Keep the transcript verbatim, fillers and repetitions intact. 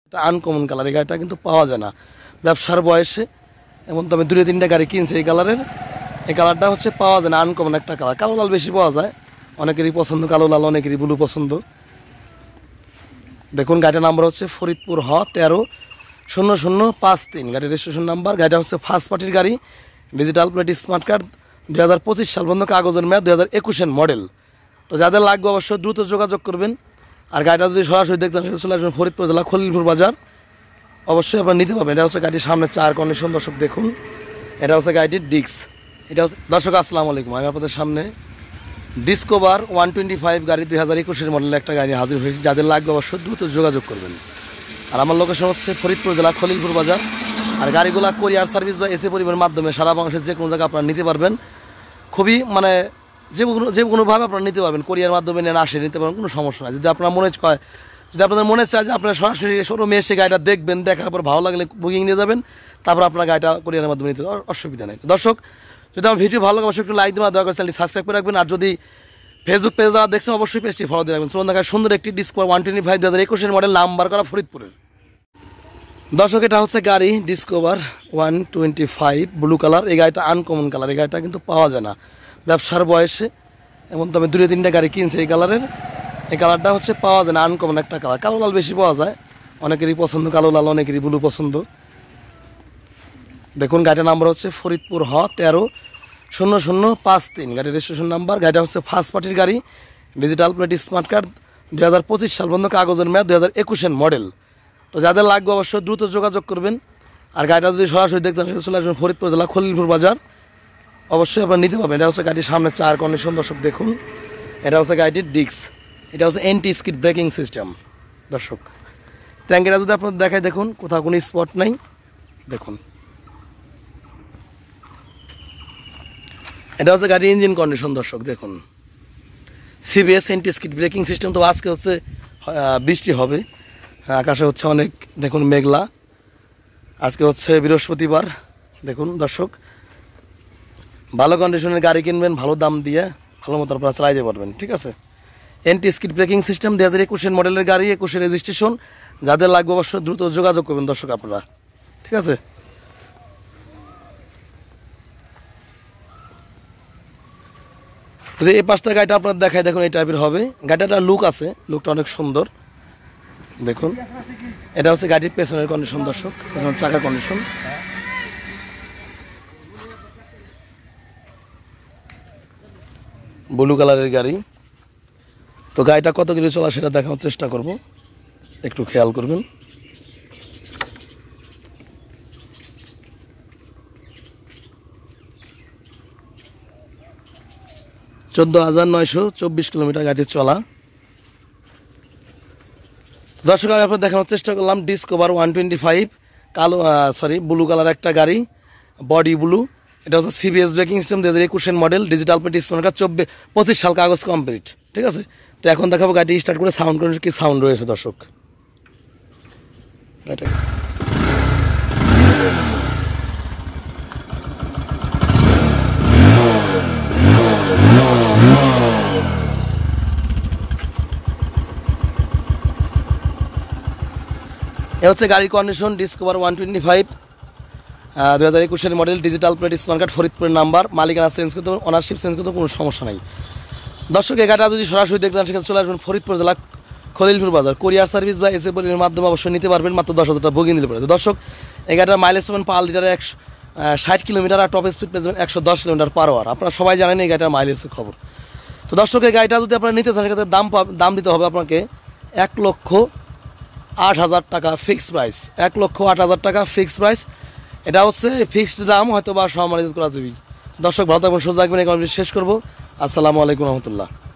এটা uncommon colour, এই গাড়িটা কিন্তু পাওয়া যায় না ব্যবসার বয়সে। এমন তো আমি দুটো তিনটা গাড়ি কিনছি এই কালারের। এই কালারটা হচ্ছে পাওয়া যায় না, আনকমন একটা কালার। কালো লাল বেশি পাওয়া যায়, অনেকেরই পছন্দ কালো লাল, অনেকেরই ব্লু পছন্দ। দেখুন গাড়িটার নাম্বার হচ্ছে ফরিদপুর হ তেরো শূন্য শূন্য পাঁচ তিন, গাড়ির রেজিস্ট্রেশন নাম্বার। গাড়িটা হচ্ছে ফার্স্ট পার্টির গাড়ি, ডিজিটাল প্লেট, স্মার্ট কার্ড, দুই হাজার পঁচিশ সাল পর্যন্ত কাগজের মেয়াদ, দুই হাজার একুশের মডেল। তো যাদের লাগবে অবশ্যই দ্রুত যোগাযোগ করবেন। আর গাড়িটা যদি সরাসরি দেখতে চান চলে আসবেন ফরিদপুর জেলা খলিলপুর বাজার, অবশ্যই আপনারা নিতে পারবেন। এটা হচ্ছে গাড়ির সামনে চার কন্ডিশন দর্শক দেখুন। এটা হচ্ছে গাড়িটির ডিস্ক। এটা হচ্ছে দর্শক আসসালামু আলাইকুম, আমি আপনাদের সামনে ডিসকভার ওয়ান টোয়েন্টি ফাইভ গাড়ি দুই হাজার একুশের মডেলের একটা গাড়ি হাজির হয়েছে। যাদের লাগবে অবশ্যই দ্রুত যোগাযোগ করবেন। আর আমার লোকেশন হচ্ছে ফরিদপুর জেলা খলিলপুর বাজার। আর গাড়িগুলা কোরিয়ার সার্ভিস বা এসে পরিবহনের মাধ্যমে সারা বাংলাদেশের যে কোনো জায়গায় আপনারা নিতে পারবেন। খুবই মানে যে কোনো যে কোনোভাবে আপনারা নিতে পারবেন, কোরিয়ার মাধ্যমে নেন আসে নিতে পারবেন, কোনো সমস্যা নাই। যদি আপনার মনে হয়, যদি আপনাদের মনে চায় যে আপনারা সরাসরি শোরুমে এসে গাড়িটা দেখবেন, দেখার পর ভালো লাগলে বুকিং নিয়ে যাবেন, তারপর আপনার গাড়িটা কোরিয়ারের মাধ্যমে নিতে অসুবিধা নেই। দর্শক যদি আমার ভিডিও ভালো লাগে অবশ্যই একটু লাইক দেওয়া, দয়া করে চ্যানেলটি সাবস্ক্রাইব করে রাখবেন। আর যদি ফেসবুক পেজ দ্বারা দেখছেন অবশ্যই পেজটি ফলো দিয়ে রাখবেন। চলুন দেখায় সুন্দর একটি ডিসকভার ওয়ান টোয়েন্টি ফাইভ দু হাজার একুশের মডেল, নাম্বার করা ফরিদপুরের। দর্শক এটা হচ্ছে গাড়ি Discover one twenty five blue colour. এই গাড়িটা আনকমন কালার, এই গাড়িটা কিন্তু পাওয়া যায় না ব্যবসার বয়সে। এমন তো আমি দুটো তিনটা গাড়ি কিনছি এই কালারের। এই কালারটা হচ্ছে পাওয়া যায় না, আনকমন একটা কালার। কালো লাল বেশি পাওয়া যায়, অনেকেরই পছন্দ কালো লাল, অনেকেরই ব্লু পছন্দ। দেখুন গাড়িটার নাম্বার হচ্ছে ফরিদপুর হ তেরো শূন্য শূন্য পাঁচ তিন, গাড়ির রেজিস্ট্রেশন নাম্বার। গাড়িটা হচ্ছে ফার্স্ট পার্টির গাড়ি, ডিজিটাল প্লেট, স্মার্ট কার্ড, দুই হাজার পঁচিশ সাল পর্যন্ত কাগজের মেয়াদ, দুই হাজার একুশের মডেল। তো যাদের লাগবে অবশ্যই দ্রুত যোগাযোগ করবেন। আর গাড়িটা যদি সরাসরি দেখতে চান চলে আসবেন ফরিদপুর জেলা খলিলপুর বাজার, অবশ্যই আপনারা নিতে পারবেন। এটা হচ্ছে গাড়ির সামনে চার কন্ডিশন দর্শক দেখুন। এটা হচ্ছে গাড়িটির ডিস্ক। এটা হচ্ছে এন্টি স্কিড ব্রেকিং সিস্টেম দর্শক। ট্যাঙ্কিটা যদি আপনার দেখায় দেখুন, কোথাও কোনো স্পট নাই দেখুন। এটা হচ্ছে গাড়ির ইঞ্জিন কন্ডিশন দর্শক দেখুন। CBS anti skid braking system. তো আজকে হচ্ছে বৃষ্টি হবে, আকাশে হচ্ছে অনেক দেখুন মেঘলা। আজকে হচ্ছে বৃহস্পতিবার। দেখুন দর্শক, ভালো কন্ডিশনের গাড়ি কিনবেন, ভালো দাম দিয়ে ভালো মতো আপনারা চালাইতে পারবেন, ঠিক আছে। এন্টি স্কিড ব্রেকিং সিস্টেম, দুই হাজার একুশের মডেলের গাড়ি, একুশের রেজিস্ট্রেশন। যাদের লাগবে অবশ্যই দ্রুত যোগাযোগ করবেন দর্শক আপনারা, ঠিক আছে। যদি এই পাঁচটা গাড়িটা আপনার দেখায় দেখুন এই টাইপের হবে। গাড়িটা লুক আছে, লুকটা অনেক সুন্দর দেখুন। এটা হচ্ছে গাড়ির পেছনের কন্ডিশন দর্শক, পেছনের চাকার কন্ডিশন। ব্লু কালারের গাড়ি। তো গাড়িটা কত কিলো চলা সেটা দেখানোর চেষ্টা করব, একটু খেয়াল করবেন। চোদ্দ হাজার নয়শো চব্বিশ কিলোমিটার গাড়ি চলা। দর্শক আমি আপনার দেখানোর চেষ্টা করলাম ডিসকভার ওয়ান টোয়েন্টি ফাইভ কালো সরি ব্লু কালার একটা গাড়ি, বডি ব্লু। এটা হচ্ছে সিবিএস ব্রেকিং সিস্টেম, দুই হাজার একুশের model, digital plate, smart card, চব্বিশ পঁচিশ সাল কাগজ কমপ্লিট, ঠিক আছে। তো এখন দেখাবো গাড়ি স্টার্ট করে সাউন্ড করে কি সাউন্ড রয়েছে দর্শক। এ হচ্ছে গাড়ির condition Discover one twenty five দুই হাজার একুশের model, digital plate, smart card, ফরিদপুরের নাম্বার। মালিকানা চেঞ্জ করতে, অনারশিপ চেঞ্জ করতে কোনো সমস্যা নাই দর্শক। এই গাড়িটা যদি সরাসরি দেখতে চান সেখানে চলে আসবেন ফরিদপুর জেলা খলিলপুর বাজার। কোরিয়ার সার্ভিস বা এসে পরিবহনের মাধ্যমে অবশ্যই নিতে পারবেন, মাত্র দশ হাজার টাকা বুকিং দিতে পারে। দর্শক এই গাড়িটার মাইলেজ পাবেন পার লিটারে একশো ষাট কিলোমিটার, আর টপ স্পিড পেয়ে যাবেন একশো দশ কিলোমিটার পার আওয়ার। আপনারা সবাই জানেন এই গাড়িটার মাইলেজের খবর। তো দর্শক এই গাড়িটা যদি আপনারা নিতে চান সেক্ষেত্রে দাম দাম দিতে হবে আপনাকে এক লক্ষ আট হাজার টাকা ফিক্সড প্রাইস। এক লক্ষ আট হাজার টাকা ফিক্সড প্রাইস। এটা হচ্ছে ফিক্সড দাম, হয়তো বা সম্মানিত করা যাবে। দর্শক ভালো থাকবেন, সুস্থ থাকবেন। এই শেষ করবো। আসসালামু আলাইকুম রহমতুল্লাহ।